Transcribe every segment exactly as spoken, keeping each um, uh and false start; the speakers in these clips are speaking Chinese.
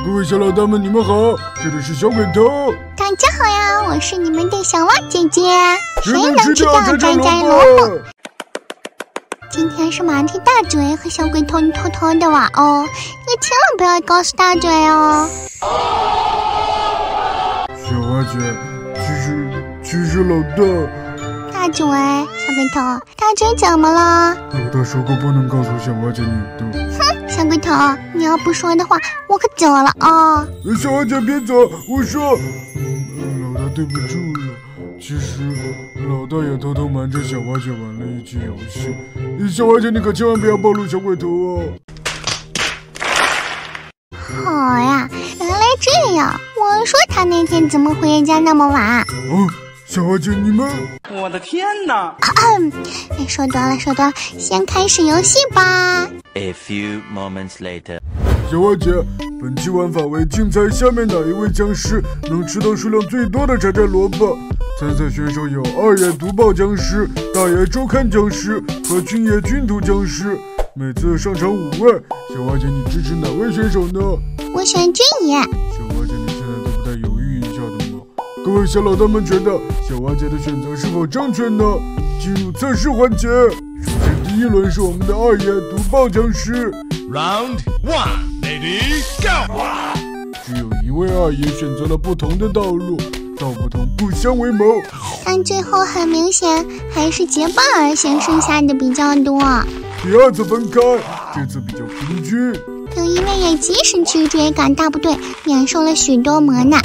各位小老大们，你们好，这里是小鬼头。 大家好呀，我是你们的小蛙姐姐。谁能能吃掉摘摘萝萝卜？今天是马蹄大嘴和小鬼头你偷偷的玩哦，你千万不要告诉大嘴哦。 小蛙姐，其实其实老大， 大嘴，小鬼头，大嘴怎么了？ 老大说过不能告诉小蛙姐你的。 哼，小鬼头，你要不说的话，我可走了哦。 小蛙姐别走，我说，嗯，老大对不住了。其实老大也偷偷瞒着小蛙姐玩了一局游戏。小蛙姐，你可千万不要暴露小鬼头哦。 好呀，原来这样。我说他那天怎么回家那么晚？ 哦，小蛙姐，你们…… 我的天哪！ 哎，说多了，说多了，先开始游戏吧。 A few moments later， 小蛙姐，本期玩法为竞猜下面哪一位僵尸能吃到数量最多的摘摘萝卜。参赛选手有二爷毒爆僵尸、大爷周刊僵尸和军爷军土僵尸。每次上场五位，小蛙姐你支持哪位选手呢？ 我选军爷。 小蛙姐，你现在都不带犹豫一下的吗？各位小老大们觉得小蛙姐的选择是否正确呢？进入测试环节，首先第一轮是我们的二爷毒爆僵尸。 Round one, ladies go！ 只有一位二爷选择了不同的道路，道不同不相为谋。 但最后很明显还是结巴尔先剩下的比较多。 第二次分开，这次比较平均。 有一位也及时去追赶大部队，免受了许多磨难。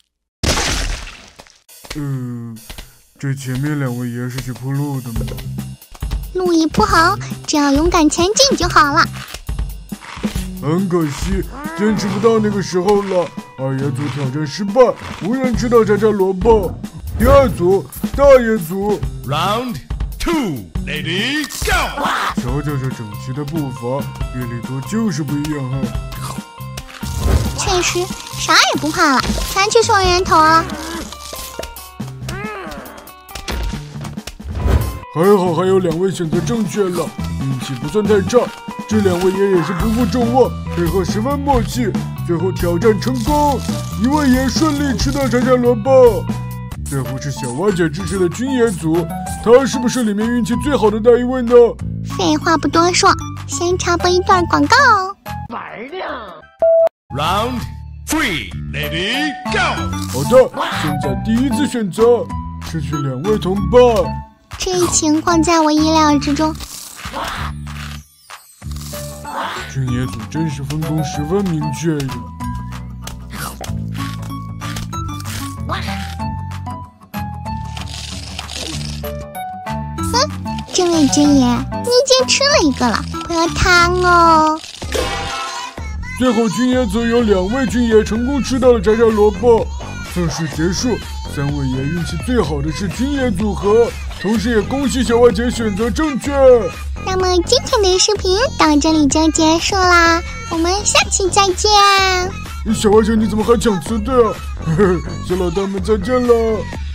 嗯、呃，这前面两位爷是去铺路的吗？ 路已铺好，只要勇敢前进就好了。 很可惜，坚持不到那个时候了。二爷组挑战失败，无人吃到摘摘萝卜。第二组，大爷组。 Round two, ladies go！ 瞧瞧这整齐的步伐，叶利多就是不一样哈。 确实，啥也不怕了，咱去送人头了。 还好还有两位选择正确了，运气不算太差。这两位爷也是不负众望，配合十分默契，最后挑战成功，一位爷顺利吃到摘摘萝卜。最后是小蛙姐支持的军爷组，他是不是里面运气最好的那一位呢？ 废话不多说，先插播一段广告哦。 玩呢。 Round three, ladies go！ 好的，现在第一次选择，失去两位同伴。 这一情况在我意料之中。 军爷组真是分工十分明确呀。 哼，这位军爷，你已经吃了一个了，不要贪哦。 最后军爷组有两位军爷成功吃到了摘摘萝卜。测试结束，三位爷运气最好的是军爷组合，同时也恭喜小蛙姐选择正确。 那么今天的视频到这里就结束啦，我们下期再见。 小蛙姐你怎么还抢词的呀？小老大们再见了。